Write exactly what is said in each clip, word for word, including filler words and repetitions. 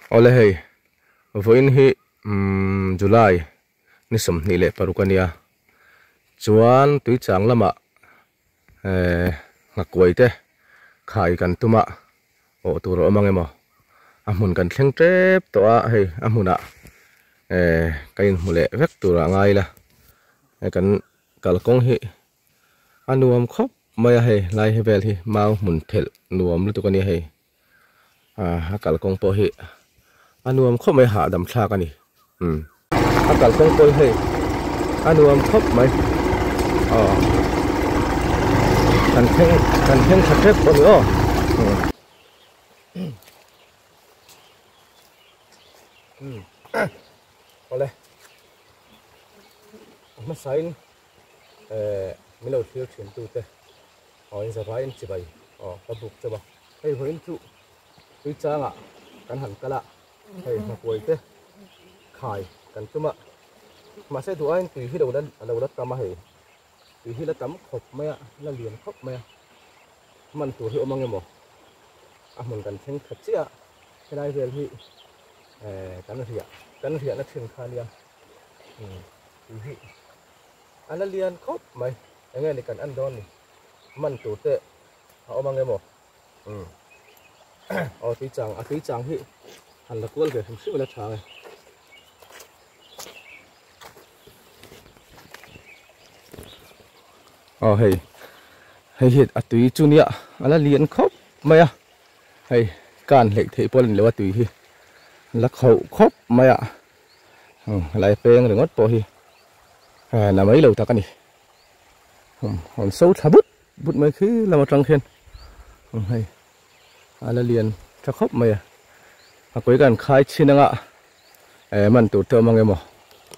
Ole hei voin hi um, July ni som ni le parukania chuan tui chang lama eh ngakoi te khai kan tuma o tur omang emo amun kan thleng trep to a hei amuna eh kain mule vek tura ngai la kan kalkong hi anuam khop maya hei lai he vel hi mau mun phel nuam lu tukani hei a kalkong po hi anuam khop mai ha dam thla kani hm a kalkong po hei anuam khop mai ờ kan theng kan theng khat thep po ni o hm ole ma sain eh milo thil thin tu te o in zava in chibai o ka buk chaba hei hoin chu tui changa kan han kala hei ma koi te khai kan tuma mà sẽ tụi anh tùy khi đầu đất đầu đất tama hề tùy khi là tắm khop mày là liền khop mày mình tụi hiệu mang em mò à mình cần thêm thật chứ ạ cái này về thì cái này thì ạ cái này thì nó thường khai liền tùy khi anh là liền khop mày anh nghe này cần ăn đòn này mình tụi tệ họ mang em mò ờ tí chẳng à tí chẳng thì hẳn là cuốn về thằng sức là chả này ờ hey hey hit à tùy chu nia ala liền khóc mày à hey can lệ thế polin lewa tùy hi lắc hậu khóc mày à lại peng rồi ngót po hi à là mấy lâu ta cái này hòn sâu thả bút bút mấy khi là một trăng khen hey ala liền cho khóc mày à à cuốiกันkhai chín ngạ em mình tụt thơm mang em mò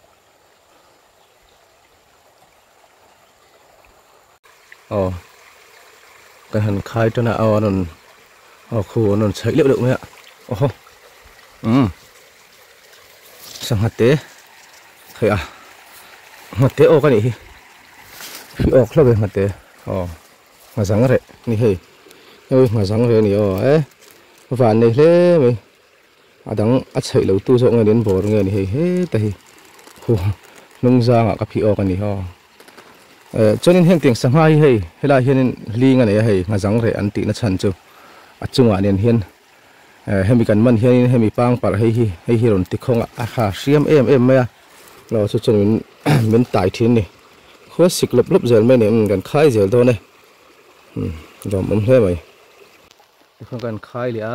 ờ cái hành khai cho nào nó ờ khu nó thấy liệu được mấy ạ ồ ừ sang hạt té thấy à hạt té ô cái này phi ốc là cái hạt té ờ mà sáng rồi nè hey ơi mà sáng rồi nè ờ ấy vạn này thế mày à đắng à thấy lâu tu rộng ngay đến bờ ngay nè hey hey tại khu nông gia ngã cái phi ốc cái này ho cho nên hiện tượng sáng hai hay hay là hiện li ngay này hay mà rằng rồi anh tị nó chăn chú à chung à nên hiện hay bị cắn mặn hiện hay bị băng par hay hay hay rồi tị không à ha xiêm em em mấy à nó cho cho mình mình tải thiên này khó xịt lấp lấp giờ mấy này mình cần khai giờ thôi này rồi ôm thế mày không cần khai lẽ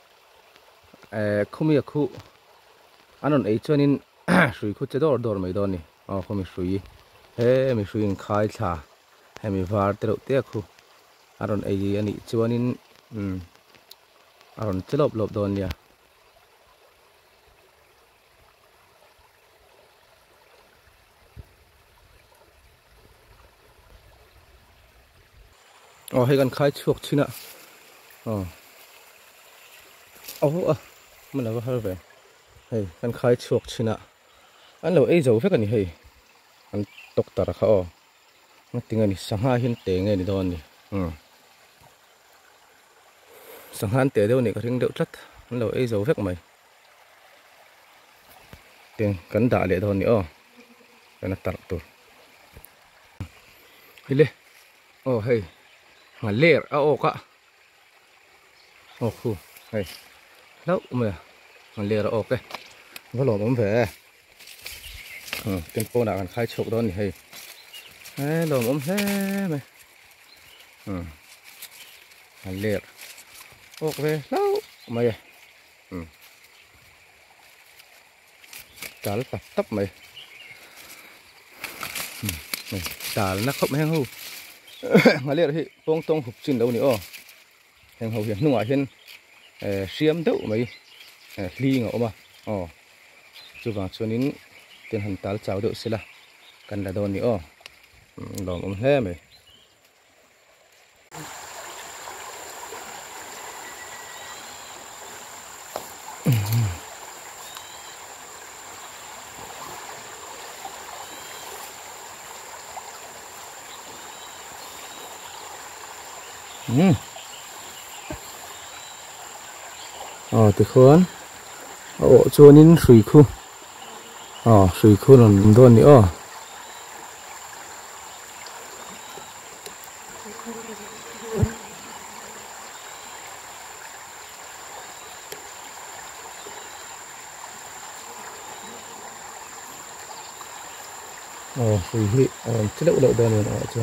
không biết khu anh nói ấy cho nên suy khu chế độ đồ mấy đồ này ờ không biết suy he mi suin khai tha he mi var tero te khu aron ei ani chuanin um aron chelop lop don ya oh he kan khai chuak china oh oh mình là có về hey kan khai chuak china anh lo ei zo phek ani hey an tok tar kha o nó tiếng anh sangha hin te nge ni don ni um sanghan te đâu ni ka ring deuh tlat an lo ei zo vek mai tiếng kan da le don ni o kana tar tur hile oh hey nga ler a o ka o khu hey lâu mà nga ler a o ke va lo mom ve tempo nào khai chụp đó thì hay đấy lồm ốm thế mày ừ liệt ok về lâu mày ừ trả nó tập tấp mày mày trả nó không hang hù mà liệt thì bông tông phục trình đâu nữa hang hù hiện ngoài hiện xiêm đậu mày ly ngộ mà ồ chú vào cho nín tiền hành tál cháo đậu xí là cần là đồ nữa lòm ống he mày ờ thì khốn 어, 저는 수이쿠. 어, 수이쿠는 돈이 어. 어, 수이, 어, 찌럭으로 되는 어, 좀.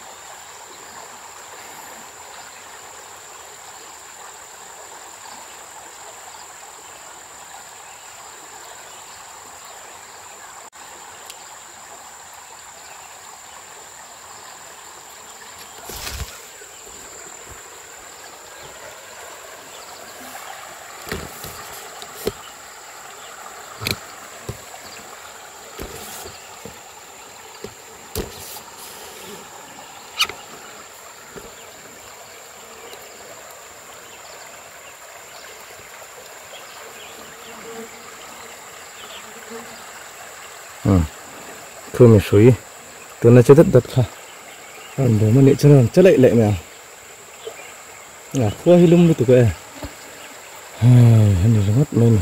응, 그러면 수이, 또 나 저đất đất khá, anh bố mà nị cho nó chất lệ lệ mèo, là khua hi lum tụi cái, ai, anh này mất mình,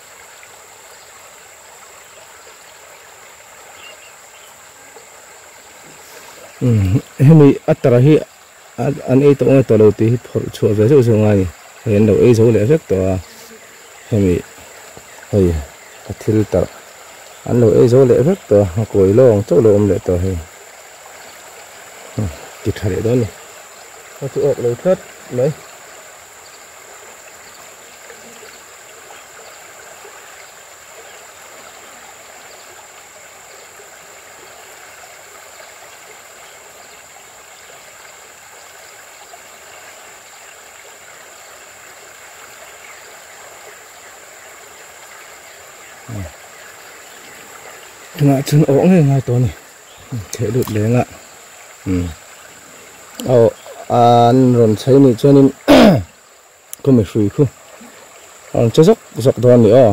ừm, hem mi at tara hi, anh ấy tụi anh tụi đầu thì chùa về chỗ xuống ngay, hiện đầu ấy số lệ rất to, hem mi, hay, athil tara. Anh lỗi dấu lệ rất to, cối lông chỗ lông lệ to hay, kịp thời đó này, nó chịu ộp lấy thất lấy, ngã chân ống này ngay to này, thế được đấy ngạ, ừ, ờ, anh rồi thấy này cho nên có mấy suy không, anh cho dốc dọc đoàn nữa,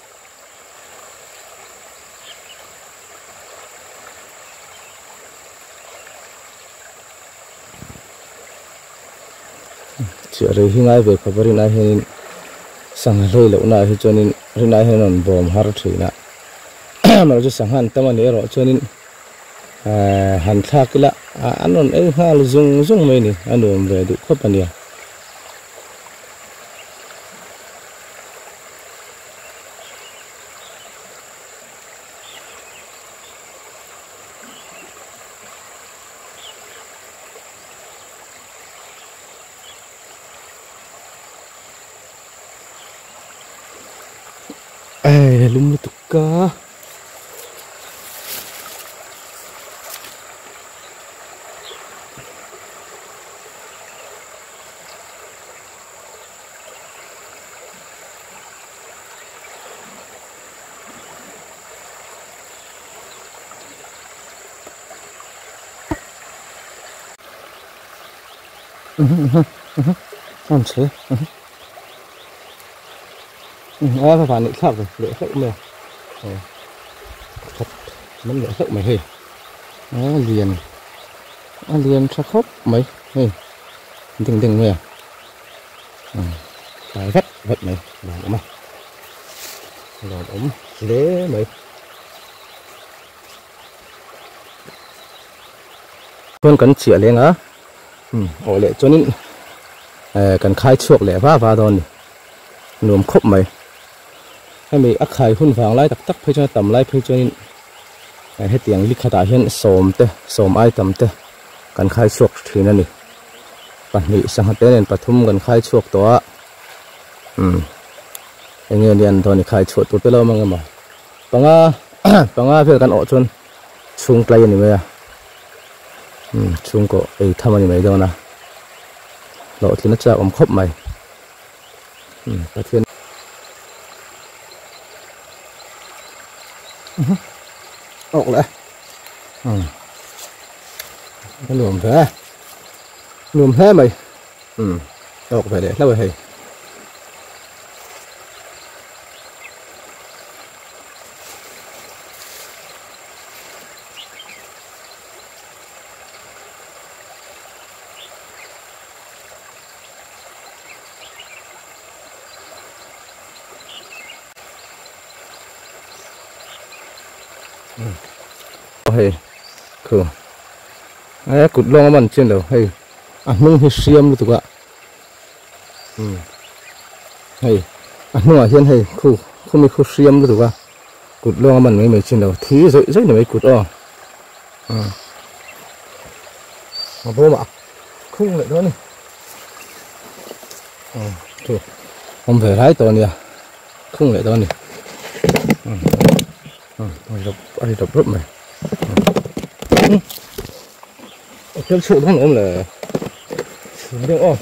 chỉ ở đây hiện nay về khắp nơi này hiện sang lôi lậu này cho nên hiện nay hiện còn bom hard thủy nè. Mà cho sang han tâm này rồi cho nên han thắc là anh nói ấy ha là dùng dùng mấy này anh nói về được khắp anh à ai lum tục cả ăn chế à phải phản định khác rồi lựa khác mày thật mình lựa khác mày hề à, liền à, liền sắc khóc mày hề từng từng mày à phải vắt vắt mày làm mày làm ống lé mày con cần chĩa lên á ở lại cho nên cần khai chuộc lẻ vá vá đòn nhuộm khóc mày hay mình ác khai hun vàng lại tắc tắc phải cho tầm lại phải cho nên hết tiếng lịch khát hiện sớm te sớm ai tầm te cần khai chuộc thì nên nè bạn nghĩ sang hạt tên bắt thum cần khai chuộc đó ừ anh nghe điện thôi khai chuộc tụt tới lâu mà mà bằng à bằng à phải cần ở chôn chung play này mày ừ chung có ấy tham này mày đâu nè lộ thì nó chả ôm khóc mày ừ cái thiên ốc lại ừ cái luồng thế luồng thế mày ừ ốc phải để lâu rồi hay khờ ấy cụt lông mình trên đầu hay à nung hay xiêm luôn tụi ạ hay à nung ở trên hay khu khôngมีkhu xiêm luôn tụi ạ cụt lông mình mấy mấy trên đầu thí rồi rất là mấy cụt o mà vô mà không lại đó này thôi không phải lái to nè không lại đó này rồi đập ai đập rớp này cái chỗ đó nữa là được không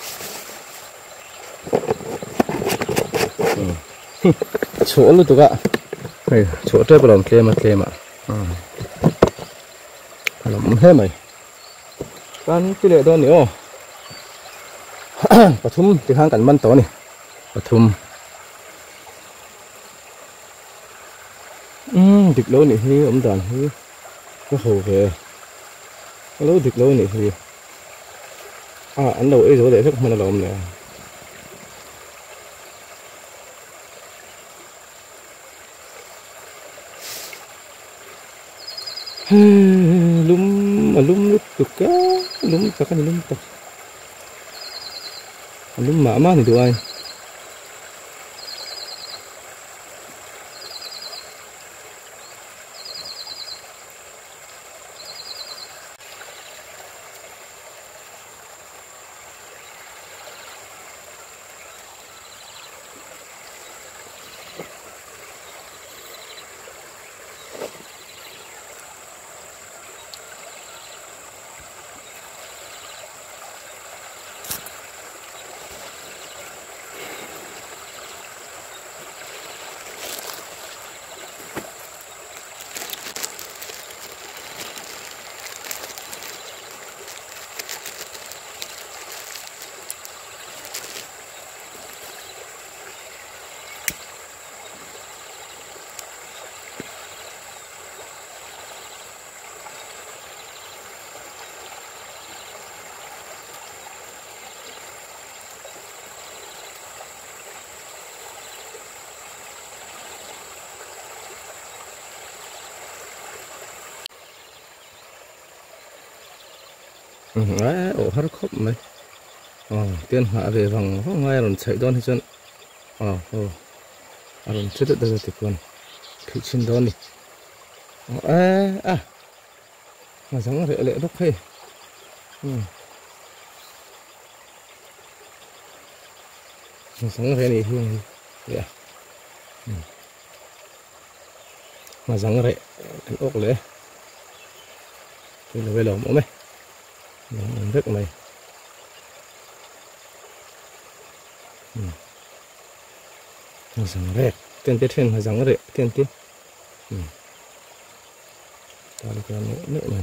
chỗ luôn tụi ạ này chỗ trái bờ kia mà kia mà làm hết màyกันที่เหลือตัวนี้อ๋อปทุมที่ข้างกันมันตัวนี่ปทุมอืมดึกแล้วนี่เฮ้ยอมด่านเฮ้ยก็โหเฮ้ยแล้วดึกแล้วนี่เฮ้ยอ่ะอันđầu ấy rồi để rấtมันlàm nè lúm mà lúm lúm được cá lúm cả cái này lúm tập lúm mã má thì được ai đấy ổ hất khóc này ờ tiên hạ về vòng không ngay rồi chạy đón thì chân ờ ờ rồi chết được được thì còn thị trên đón đi ờ à mà giống lệ lệ bốc hay ừ mà giống cái này hương vậy mà giống cái cái ốc lệ đây là về lồng mày rất này ừ. Rằng rệt tiên tiết thêm là rằng rệt tiên tiết ừ. Ta được nữa nữa này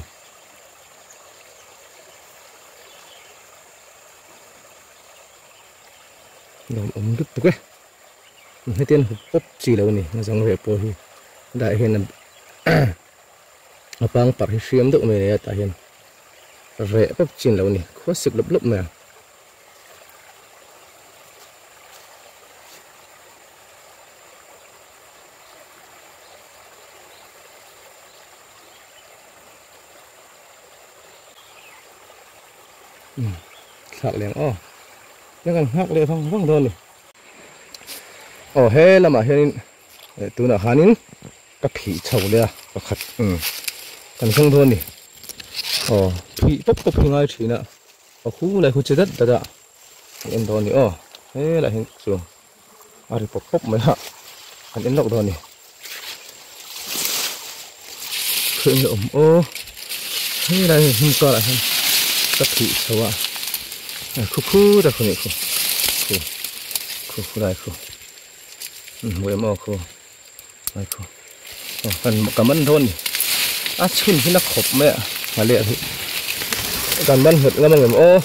đồng ống đứt tục ấy hai tiên bóp chỉ đâu này là rằng rệt bồi đại hiện là ở bang park xiêm được mày này tại hiện rễ bắp chín lâu nè, khó sức lấp lấp mà. Ừ, sạc liền ô, nhưng còn hắc liền không không thôi nè. Ồ he là mà hiện từ nào hắn cái phỉ chầu liền, cái khát, ừ, còn không thôi nè. 어, 비, 뻑뻑 빙하의 주인아. 어, 후구나, 후치다, 다다. 엔 더니, 어, 에라, 행, 좀. 아리, 뻑뻑, 뭐야. 안 엔럭 더니. 그런 게, 어, 에라, 힘까라, 행. 딱 비, 저와. 쿠쿠다, 그네, 그. 그, 쿠쿠다, 그. 음, 뭐야, 뭐, 그. 아이고. 어, 한, cảm ơn thôn. À, chim thì nó khổ mẹ. mà lẹ thì còn mình hụt là mình ô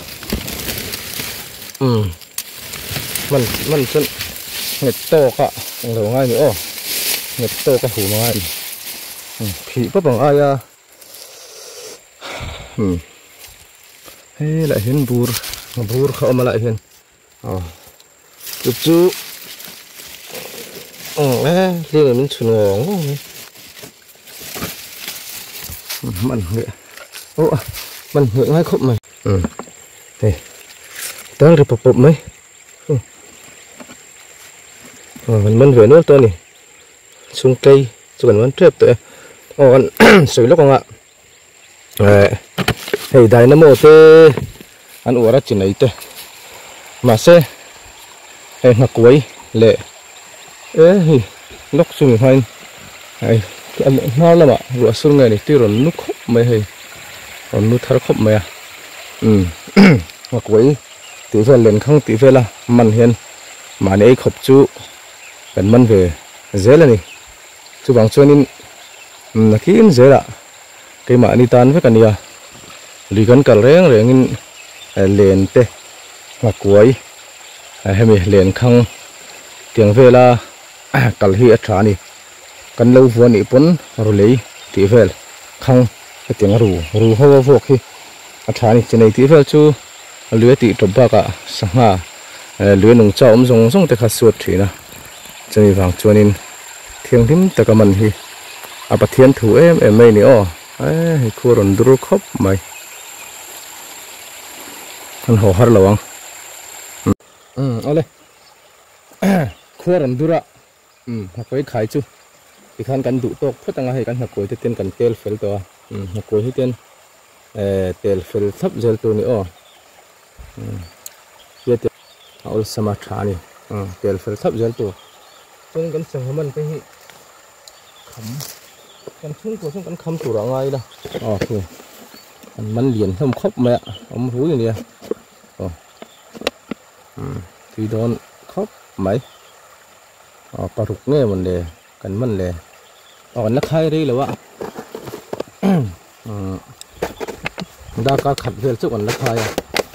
ừ mình mình chân nghịch to cả đầu ngay nữa nghịch to cả hủ ngay thì bất bằng ai à ừ hay lại hiền bùr bùr không mà lại hiền ờ chú chú ừ à đây là mình chun ngon mình ngựa ô mình ngựa ngay khúc mày ừ đây tao đi bập bập mấy ừ. mình mình ngựa nữa tôi này xuống cây chứ còn vẫn trép tụi ô ăn sủi lúc không ạ hey đây nó một cái ăn uống ra chỉ này tụi mà xe hey mặc quấy lệ ế lúc xuống hoành hey cái ăn ngon lắm ạ vừa xuống ngày này tiêu rồi nút khóc mày hay còn nút thar khóc mày à ừ mặc quấy tí về lên không tí về là mặn hiền mà này khóc chú cần mặn về dễ là này chú bằng cho nên là khi dễ là cái mà đi tan với cái này lì gần cả rèn rèn in lên tê mặc quấy hay mình lên không tiếng về là cả hi ở trà này cần lâu vừa nị pun rồi lấy tí về không cái tiếng rù rù hô vô khi ở trà này trên này tí về chú lưới tí trộm bạc à sang ha lưới nông trâu ông dùng dùng để khát suốt thì na cho nên vàng cho nên thiêng thím tất cả mình thì à bắt thiên thủ em em mày nữa ấy khu rừng đu khóc mày anh hồ har lawang ừ ole khu rừng đu ra ừ học với khai chú thì khăn cần đủ tốt phất tăng hay cần học với tiền cần tel phèn to ừ học với tiền tel phèn thấp giờ tôi nữa ừ giờ thìเอาสมาธินี่อืมเดี๋ยวเฟลทับเจอตัวจนกันสั่งมันไปให้ขำกันช่วงตัวช่วงกันคำตัวอะไรล่ะอ๋อคือมันมันเหรียญทำครบไหมอ่ะผมรู้อย่างเดียวอ๋ออืมที่โดนครบไหมอ๋อปลาดุกเนี่ยมันเลยกันมันเลยอ๋อนักใครได้หรือวะอืมดาก้าขัดเฟลสุกันนักใครอ่ะ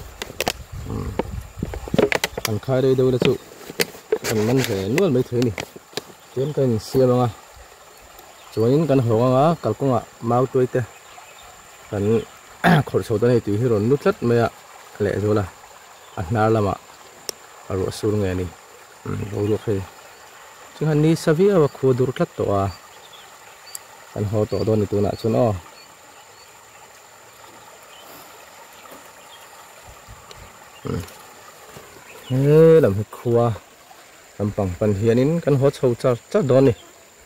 อันใครได้ดูแล้วสุอันมันจะนวลไม่ถึงนี่เทียนกันเสียบ้างอ่ะส่วนนี้กันหัวอ่ะกัลกงอ่ะมาตัวเตะกันขดโซตัวนี้ตีให้เรานุดลัดไม่อ่ะเละตัวละอันน่าละมาอารมณ์สูงไงนี่เราดูให้จึงอันนี้สวีว่าขวดดูรัดตัวกันหัวตัวตัวนี้ตัวน่ะชนอ๋อเฮ้ยลำให้ครัวลำปังปันเฮียนินกันหัวเฉาจัดจัดโดนนี่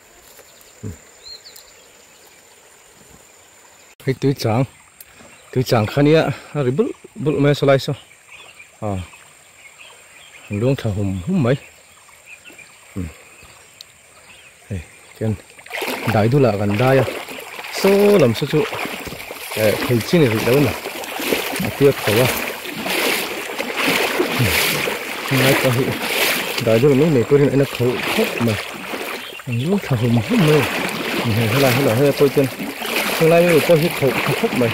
ให้ตุ้ยจางตุ้ยจางคันนี้อะริบุลบุลไม่สลายซะอ่าดวงถ้าหุ่มหุ่มไหมเฮ้ยกันได้ดูละกันได้อะโซ่ลำสุดๆเอ้ยให้ชิ้นนี้แล้วนะเทียบเขาว่าngay cả hiện đại đôi lúc này tôi đi nó khổ khóc mà lúc thằng hùng hết mê hay là hay là hay là tôi chân tương lai người tôi hết khổ khóc mày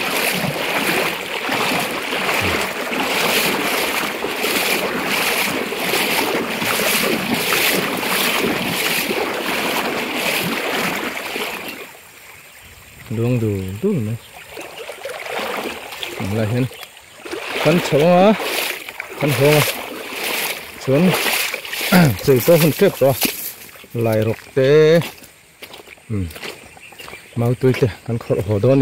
luôn đủ đủ này lại hen con chó á con hổ xuống chỉ có hơn tiếp rồi lại rọc té mau tôi té con khổ hồ đó nè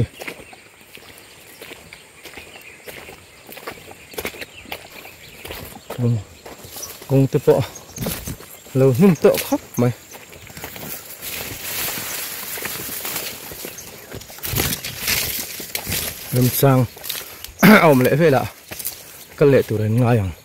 cùng tiếp bộ lâu nhung tợ khóc mày lâm sang ông lễ về là các lễ tụi đến ngay à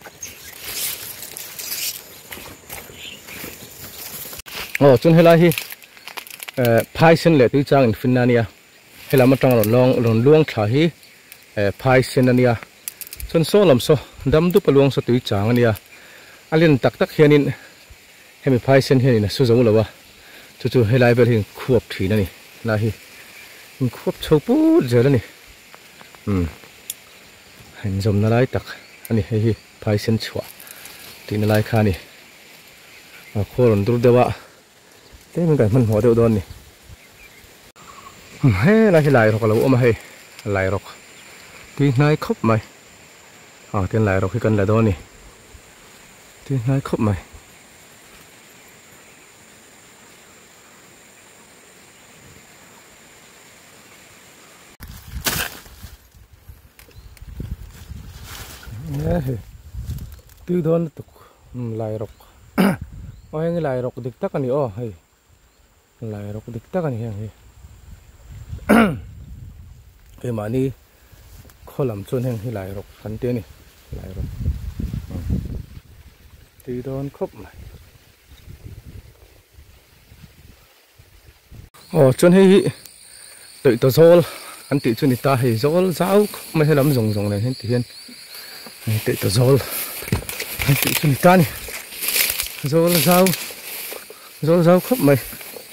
อ๋อจนเฮลัยฮีเอ่อพายเส้นเล็กที่จางอินฟินนานียเฮลามาจังหลงลงหลงล่วงขาฮีเอ่อพายเส้นนานียจนโซ่ลำโซ่ดำดุปลวงสตุยจางนี่ยอันนี้ตักตักเฮียนินให้มีพายเส้นเฮียนินสู้สู้เลยวะจู่ๆเฮลัยเบลหินขวบถีนั่นนี่ลาฮีหินขวบโชว์ปุ๊ดเจอแล้วนี่อืมเห็นจมนาไลตักอันนี้ให้ฮีพายเส้นชัวตีนาไลขานี่โคลนดุเดวะเต้มันกันมันหัวเดียวโดนนี่เฮ้ยลายลายรอกเราเอามาให้ลายรอกที่นายคบไหมอ๋อที่ลายรอกที่กันละโดนนี่ที่นายคบไหม từ đó tục lại rọc ôi cái lại rọc địch tắc anh ô hay lại rọc địch tắc anh hay cái mà đi khó làm chôn hàng thì lại rọc khăn tiền này lại rọc từ đó khóc này ồ chôn hay đợi tao rồi anh tự chôn ta hay rồi giáo mấy cái lắm dùng dùng này hết tiền đợi tao rồi anh tự chôn ta này rồi giáo rồi giáo khóc mày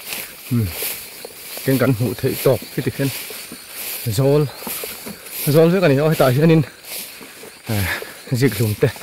cái cắn hũ thấy tọt cái tiền rồi rồi với cái này ôi tại cho nên dịch dùng tệ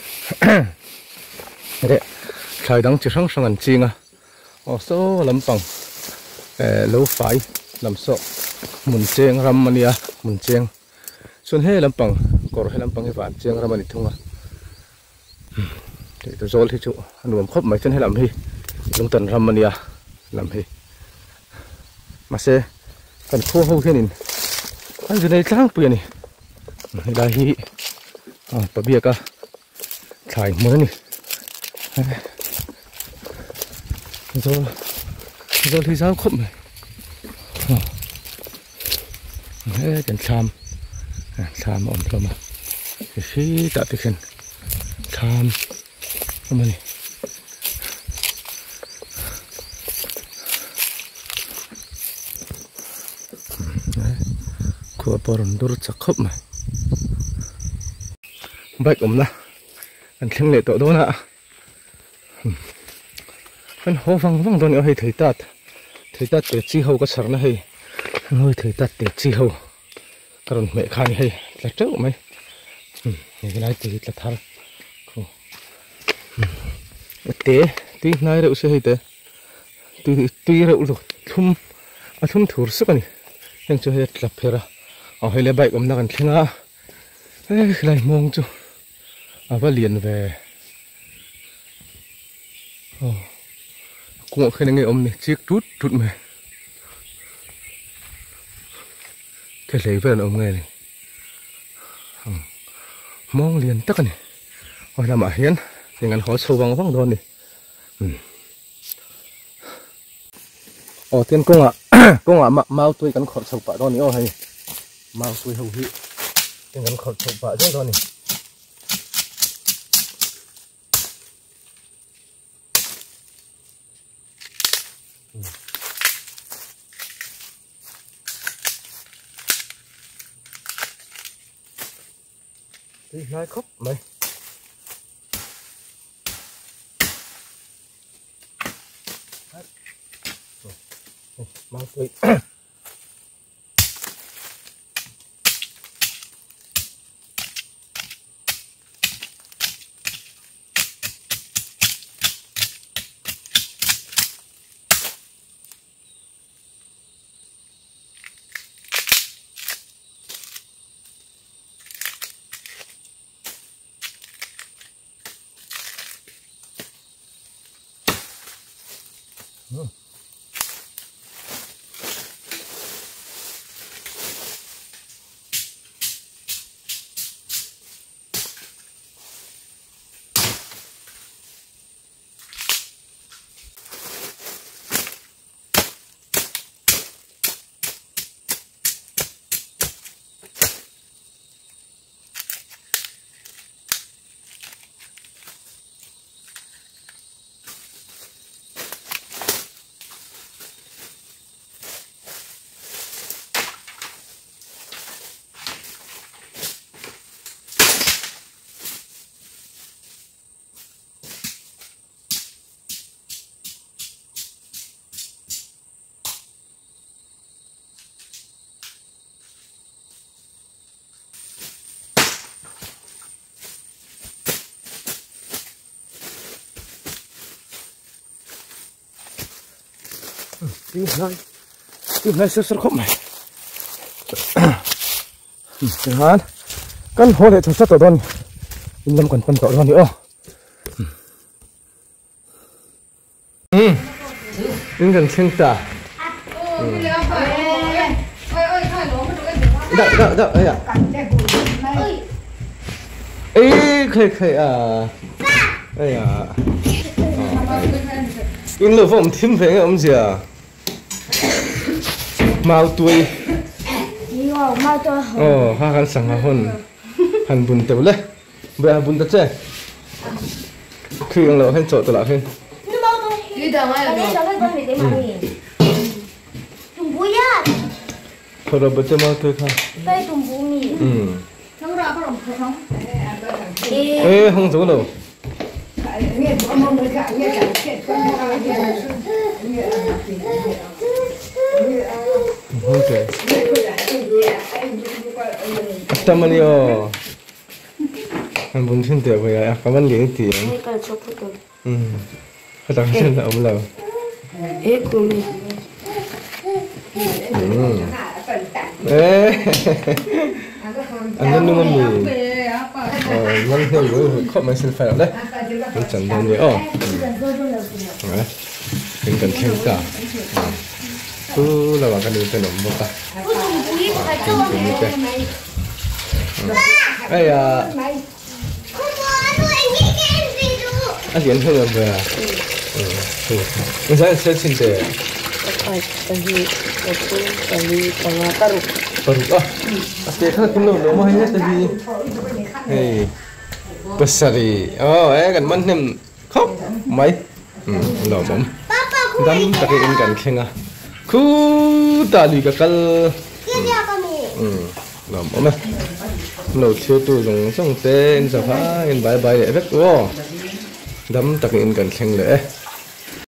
đấy thời đang chỉ sang sang ăn chiên à ở số làm bằng lâu phải làm số muốn chiên ram mania muốn chiên xuân hè làm bằng cỏ hay làm bằng cái vạn chiên ram mania thung à để tôi rồi thì chú anh muốn khóc mấy xuân hè làm gì lông tần ram mania làm gì mà xe cần khô hâu thế này anh giờ này sáng bữa này đây hi à bà bia cả thải mới này rồi rồi thì sao không này thế tiền tham tham ổn lắm mà khi đã thực hiện tham không này của bọn đồ chắc khóc mà vậy cũng là anh xem lệ tổ đó nè anh hồ văng văng đó nữa hay thấy tát thấy tát để chi hậu có sẵn nó hay ngồi thấy tát để chi hậu còn mẹ khai hay là trước mày cái này thì là thằng té tí này rượu sẽ hay té tuy tuy rượu rồi thum à thum thur sức này nhưng cho hết là phê ra ở hay là bậy cũng là cần khen á ê lại mong chú à và liền về oh. Cũng khi nghe ông này chiếc rút rút mày cái lấy về là ông nghe này mong liền tất cả này rồi làm ở hiến thì ngắn khó sâu vắng vắng đòn này ồ tiên công ạ công ạ mặc mau tôi gắn khẩu sầu bạ đòn này ô hay mau tôi hầu hị tiên gắn khẩu sầu bạ rất đòn này đi nói khóc mày mau tôi ừ. Tìm này, tìm này sơ sơ khóc mày. Chẳng hạn, căn hồ lệ trong sát tổ đòn, in lâm còn phân tổ đòn nữa. Ừ, in gần sinh tả. Đợi, đợi, đợi, ấy à? ê khơi khơi à ê à in lửa phòng thêm về ông gì à mau tuổi mau tôi ồ ha han sang ha hôn han bún tàu lấy bây giờ bún tàu chơi khi ông lẩu hen chỗ tôi lại hen đi đâu mà đi đâu mà đi đâu mà đi tum bùi à thôi rồi bây giờ mau thôi ha đây tum bùi mì ừ không rõ không không ê không giống đâu ok tamani oh han bún thiên tiệp vậy à cảm ơn liền tiền cái chỗ phụ tôi ừ phải đăng trên là ông lẩu ê cô mi ừ ê anh nên nuông mì ờ ngon hơn với khó mà xin phải đấy mình chẳng đâu nhớ oh đấy mình cần khen cả cứ là bạn cần đi tới nồng một ta ấy à anh diễn hơn rồi à ừ mình sẽ sẽ xin để tadi aku tadi tengah taruh baru ah pasti kan kilo lo mah ya tadi hei besari oh eh kan man nem khóc mấy ừ lo bom dam taki in kan khenga khu tali ka kal ừ lo bom eh lo thiêu tu dùng xong tên sa pha in bye bye để vết wo dam taki in kan kheng le